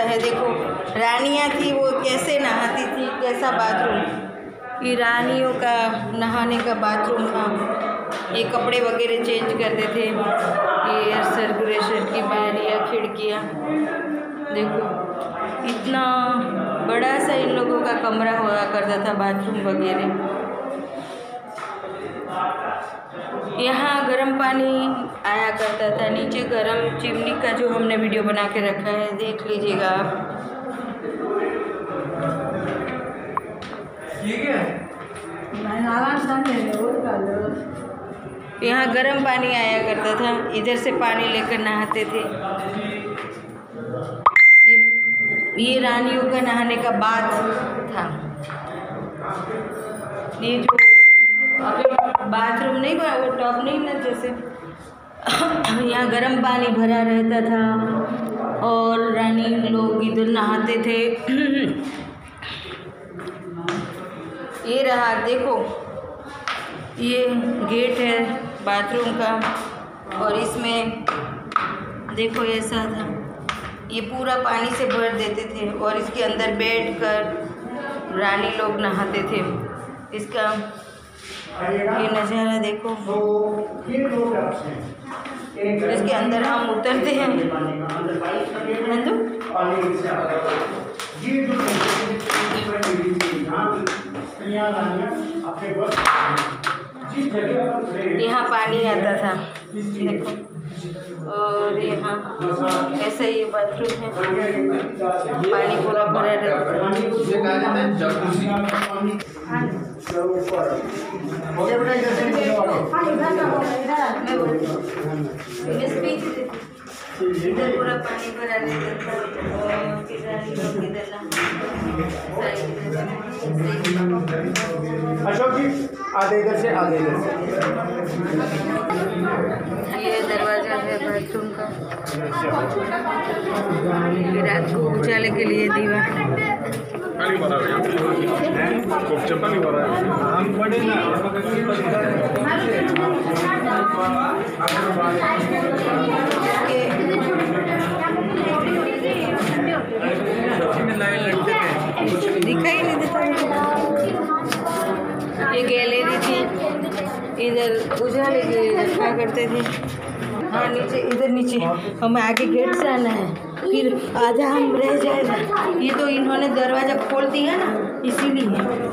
लगता है। देखो रानियाँ थी वो कैसे नहाती थी, कैसा बाथरूम, ये रानियों का नहाने का बाथरूम था। ये कपड़े वगैरह चेंज करते थे, ये एयर सर्कुलेशन की बारियाँ, खिड़कियाँ। देखो इतना बड़ा सा इन लोगों का कमरा हुआ करता था, बाथरूम वगैरह। यहाँ गर्म पानी आया करता था, नीचे गर्म चिमनी का जो हमने वीडियो बना के रखा है, देख लीजिएगा आप। यहाँ गर्म पानी आया करता था, इधर से पानी लेकर नहाते थे। ये रानियों का नहाने का बाथ था। ये जो बाथरूम नहीं हुआ, वो टॉप नहीं ना, जैसे यहाँ गर्म पानी भरा रहता था और रानी लोग इधर नहाते थे। ये रहा, देखो ये गेट है बाथरूम का, और इसमें देखो ऐसा था, ये पूरा पानी से भर देते थे और इसके अंदर बैठ कर रानी लोग नहाते थे। इसका ये नज़ारा देखो, इसके अंदर हम उतरते हैं तो यहाँ पानी आता था, देखो। और यहाँ ऐसा ही बाथरूम है, पानी पूरा भरा रहता है। इधर पूरा पानी भरा रहता था अशोक जी आधे इधर से आधे इधर से। ये दरवाजा है बाथरूम का, रात को उजाले के लिए दीवा। दिखाई नहीं देता। ये गैलरी थी, इधर उजाले के रखा करते थे। हाँ नीचे, इधर नीचे हमें आगे गेट से आना है, फिर आधा हम रह जाएगा। ये तो इन्होंने दरवाज़ा खोल दिया ना, इसीलिए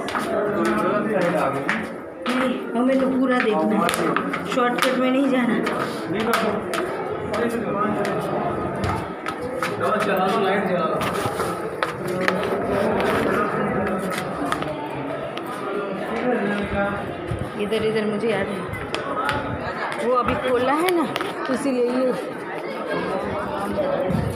नहीं, हमें तो पूरा देखना है, शॉर्टकट में नहीं जाना। इधर इधर मुझे याद है, वो अभी खोला है ना, तो इसीलिए ये